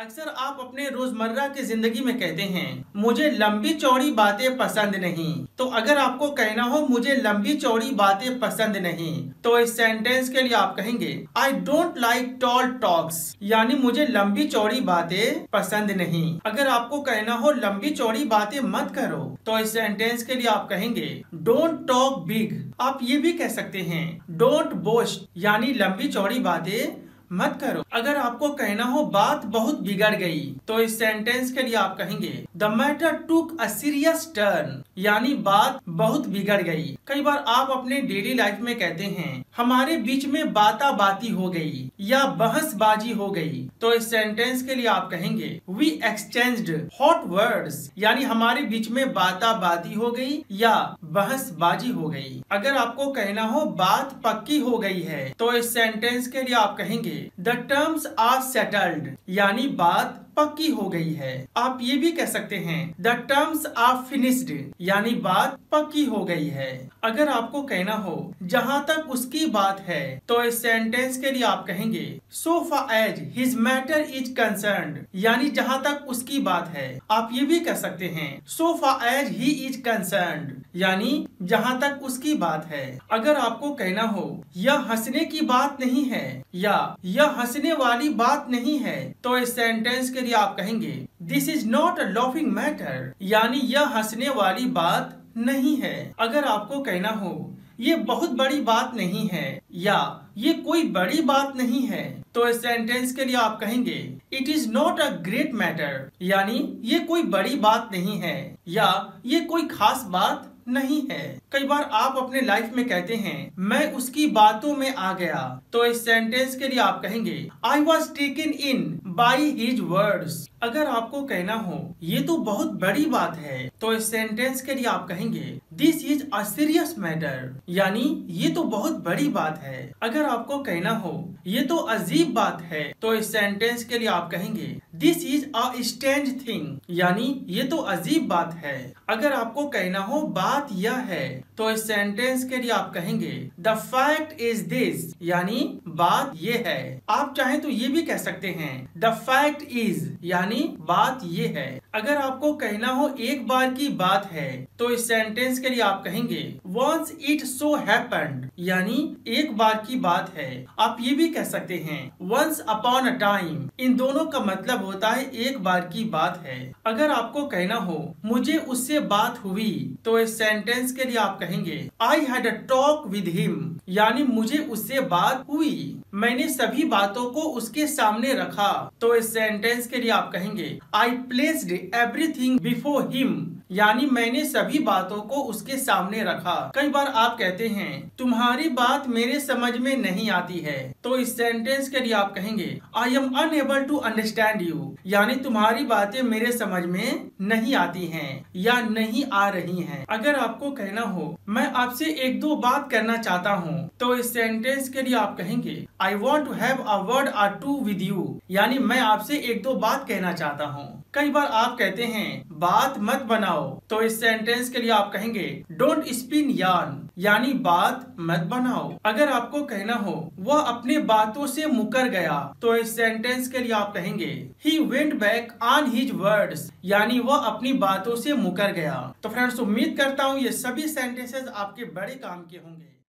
अक्सर आप अपने रोजमर्रा की जिंदगी में कहते हैं मुझे लंबी चौड़ी बातें पसंद नहीं। तो अगर आपको कहना हो मुझे लंबी चौड़ी बातें पसंद नहीं, तो इस सेंटेंस के लिए आप कहेंगे I don't like tall talks, यानी मुझे लंबी चौड़ी बातें पसंद नहीं। अगर आपको कहना हो लंबी चौड़ी बातें मत करो, तो इस सेंटेंस के लिए आप कहेंगे डोंट टॉक बिग। आप ये भी कह सकते हैं डोंट बोस्ट, यानी लंबी चौड़ी बातें मत करो। अगर आपको कहना हो बात बहुत बिगड़ गई, तो इस सेंटेंस के लिए आप कहेंगे the matter took a serious turn, यानी बात बहुत बिगड़ गई। कई बार आप अपने डेली लाइफ में कहते हैं हमारे बीच में बाता बाती हो गई या बहसबाजी हो गई, तो इस सेंटेंस के लिए आप कहेंगे वी एक्सचेंज्ड हॉट वर्ड्स, यानी हमारे बीच में बाता बाती हो गई या बहसबाजी हो गई। अगर आपको कहना हो बात पक्की हो गई है, तो इस सेंटेंस के लिए आप कहेंगे द टर्म्स आर सेटल्ड, यानी बात पक्की हो गई है। आप ये भी कह सकते हैं द टर्म्स आर फिनिश्ड, यानी बात पक्की हो गई है। अगर आपको कहना हो जहाँ तक उसकी बात है, तो इस सेंटेंस के लिए आप कहेंगे so far as his matter is concerned, यानी जहाँ तक उसकी बात है। आप ये भी कह सकते हैं so far as he is concerned, यानी जहाँ तक उसकी बात है। अगर आपको कहना हो यह हंसने की बात नहीं है या यह हंसने वाली बात नहीं है, तो इस सेंटेंस के लिए आप कहेंगे this is not a laughing matter, यानी यह हंसने वाली बात नहीं है। अगर आपको कहना हो ये बहुत बड़ी बात नहीं है या ये कोई बड़ी बात नहीं है, तो इस सेंटेंस के लिए आप कहेंगे it is not a great matter, यानी ये कोई बड़ी बात नहीं है या ये कोई खास बात नहीं है। कई बार आप अपने लाइफ में कहते हैं मैं उसकी बातों में आ गया, तो इस सेंटेंस के लिए आप कहेंगे I was taken in by his words. अगर आपको कहना हो ये तो बहुत बड़ी बात है, तो इस सेंटेंस के लिए आप कहेंगे this is a serious matter, यानी ये तो बहुत बड़ी बात है। अगर आपको कहना हो ये तो अजीब बात है, तो इस सेंटेंस के लिए आप कहेंगे this is a strange thing, यानी ये तो अजीब बात है। अगर आपको कहना हो बात यह है, तो इस सेंटेंस के लिए आप कहेंगे द फैक्ट इज दिस, यानी बात ये है। आप चाहें तो ये भी कह सकते हैं द फैक्ट इज, यानी बात ये है। अगर आपको कहना हो एक बार की बात है, तो इस सेंटेंस के लिए आप कहेंगे वंस इट सो हैपेंड, यानी एक बार की बात है। आप ये भी कह सकते हैं वंस अपॉन अ टाइम। इन दोनों का मतलब होता है एक बार की बात है। अगर आपको कहना हो मुझे उससे बात हुई, तो इस सेंटेंस के लिए आप कहेंगे I had a talk with him, यानी मुझे उससे बात हुई, मैंने सभी बातों को उसके सामने रखा। तो इस सेंटेंस के लिए आप कहेंगे I placed everything before him, यानी मैंने सभी बातों को उसके सामने रखा। कई बार आप कहते हैं तुम्हारी बात मेरे समझ में नहीं आती है, तो इस सेंटेंस के लिए आप कहेंगे I am unable to understand you, यानी तुम्हारी बातें मेरे समझ में नहीं आती हैं या नहीं आ रही हैं। अगर आपको कहना हो मैं आपसे एक दो बात करना चाहता हूँ, तो इस सेंटेंस के लिए आप कहेंगे I want to have a word or two with you, यानी मैं आपसे एक दो बात कहना चाहता हूँ। कई बार आप कहते हैं बात मत बनाओ, तो इस सेंटेंस के लिए आप कहेंगे डोंट स्पिन यार्न, यानी बात मत बनाओ। अगर आपको कहना हो वह अपने बातों से मुकर गया, तो इस सेंटेंस के लिए आप कहेंगे he went back on his words, यानी वह अपनी बातों से मुकर गया। तो फ्रेंड्स, उम्मीद करता हूँ ये सभी सेंटेंसेस आपके बड़े काम के होंगे।